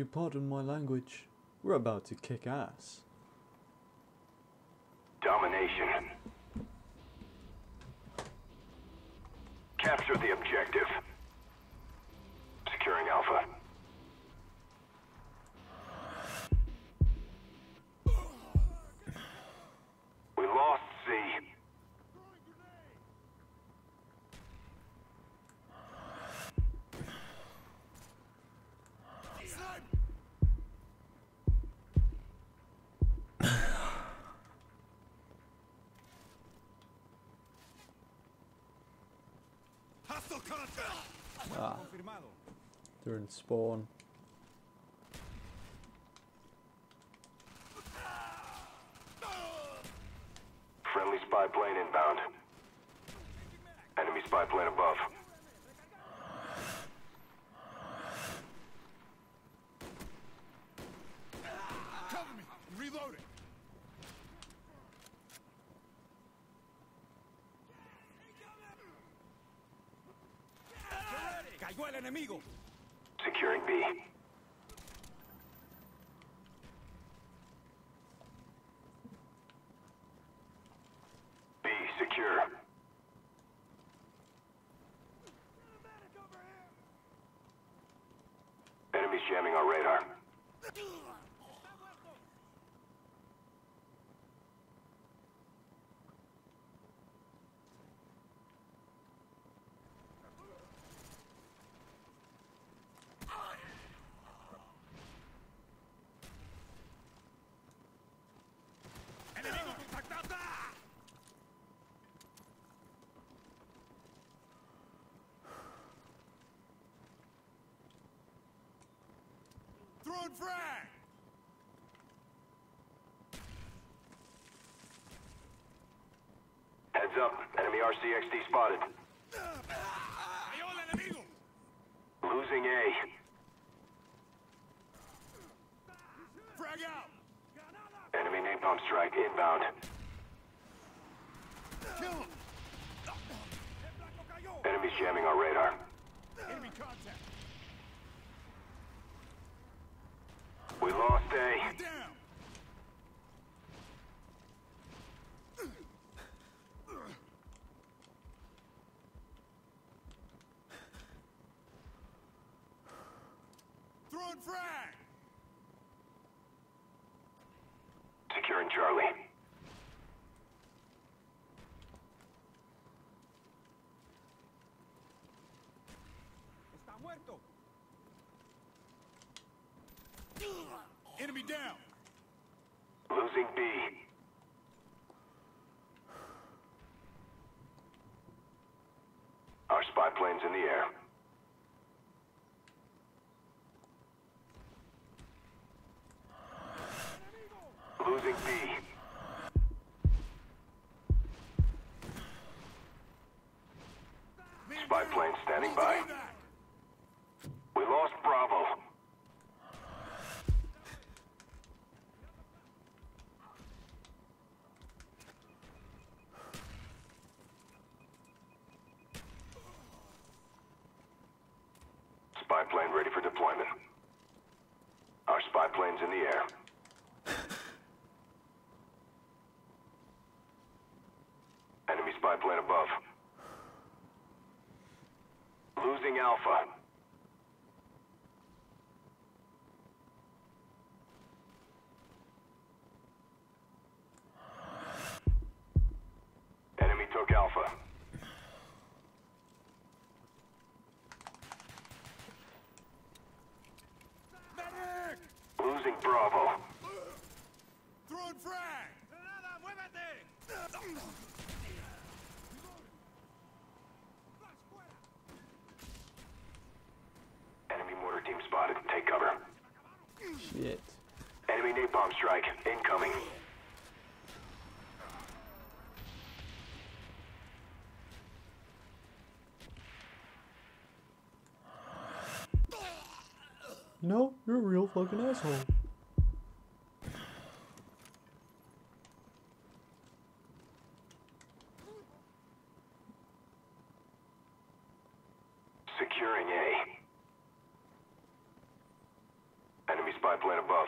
you pardon my language, we're about to kick ass. Domination. Capture the objective. Securing Alpha. We lost C. Ah, they're in spawn. Friendly spy plane inbound. Enemy spy plane above. Cover me! Reloading! ¡Cayó el enemigo! Securing B. B secure. Enemies jamming our radar. ¡Enemigo contactado! Throwing frag! Heads up. Enemy RCXD spotted. ¡Cayó el enemigo! Losing A. Frag out! Enemy napalm strike inbound. Kill him! Enemies jamming our radar. Enemy contact! We lost A. Down! Throwing frag! Securing Charlie. Está muerto! Enemy down! Losing B. Our spy plane's in the air. Losing B. Spy plane standing by. We lost Bravo. Spy plane ready for deployment. Our spy plane's in the air. Enemy spy plane above. Losing Alpha. Enemy took Alpha. Medic! Losing Bravo. Throwing frag! ¡Granada, muévete! Enemy mortar team spotted. Take cover. Shit. Enemy napalm strike. Incoming. No, you're a real fucking asshole. Securing A. plane above.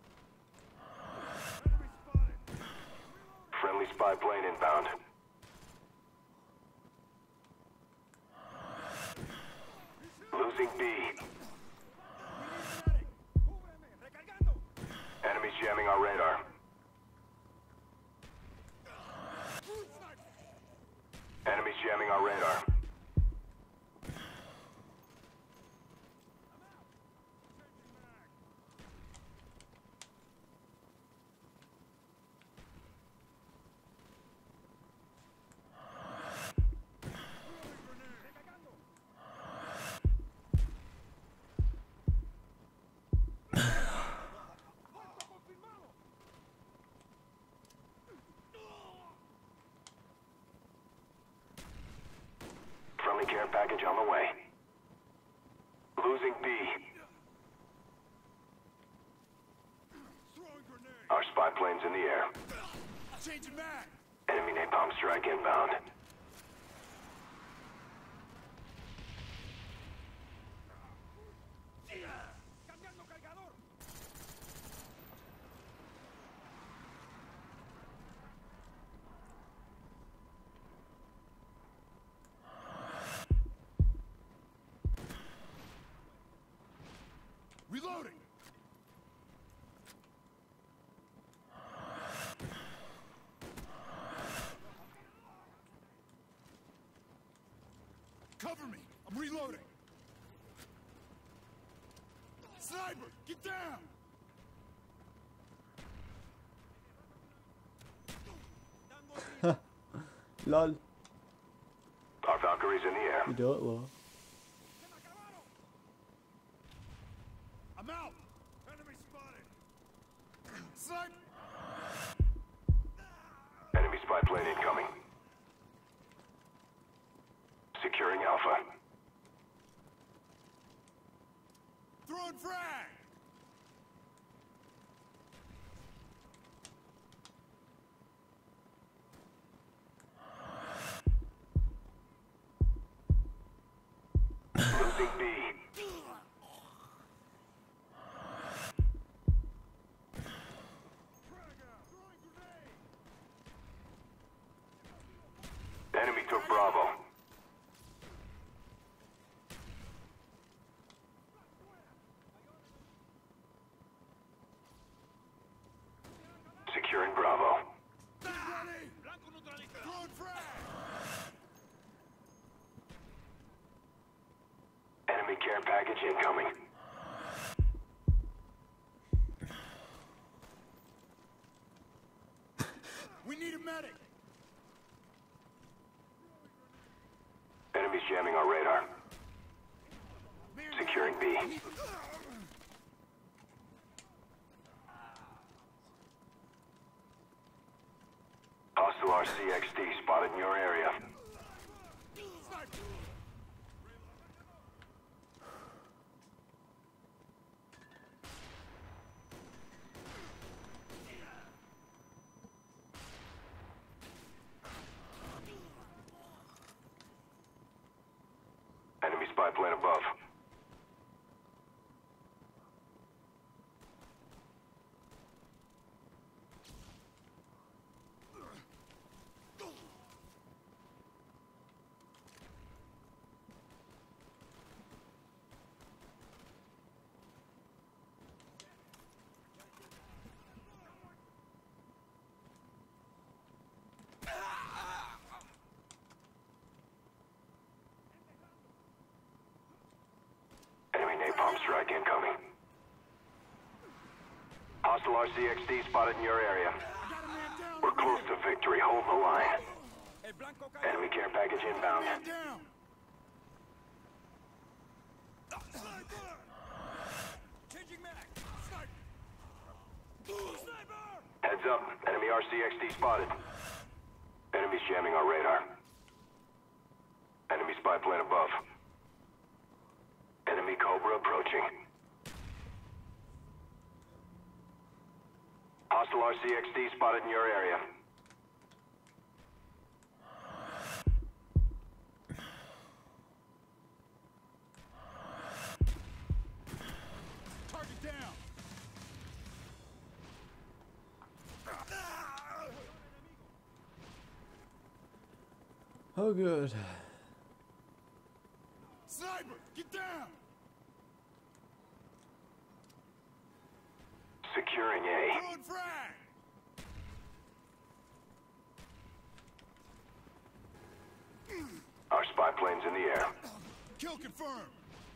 Friendly spy plane inbound. Losing B. Enemies jamming our radar. Enemies jamming our radar. Friendly care package on the way. Losing B. Our spy plane's in the air. Changing back. Enemy napalm strike inbound. Cambiando cargador. Reloading. Cover me. I'm reloading. Sniper, get down. Lol. Our Valkyrie's in the air. You do it, lol. I'm out. Enemy spotted. Snipe. Enemy spy plane incoming. Securing Alpha. Throwing frag. Losing B. Enemy took Bravo. Securing Bravo. Blanco neutralizado. Throwing frag. Enemy care package incoming. We need a medic. Enemies jamming our radar. Securing B. Hostile RCXD spotted in your area. Sniper. Enemy spy plane above. Enemy napalm strike incoming. Hostile RCXD spotted in your area. Got a man down. We're close to victory. Hold the line. El Blanco cayó. Enemy care package inbound. Man down. Sniper. Changing mag. Sniper. Sniper. Heads up. Enemy RCXD spotted. Enemies jamming our radar. Enemy spy plane above. Enemy Cobra approaching. Hostile RCXD spotted in your area. Target down. Oh, good. Sniper, get down! Securing A. Throwing frag! Our spy plane's in the air. Kill confirmed!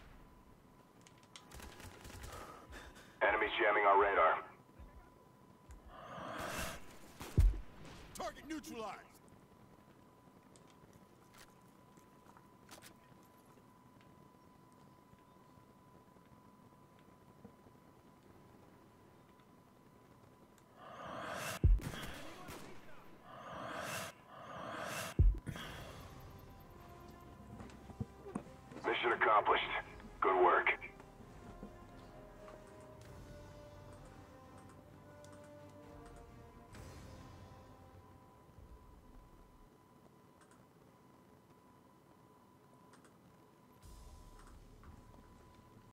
Enemies jamming our radar. Target neutralized! Mission accomplished. Good work.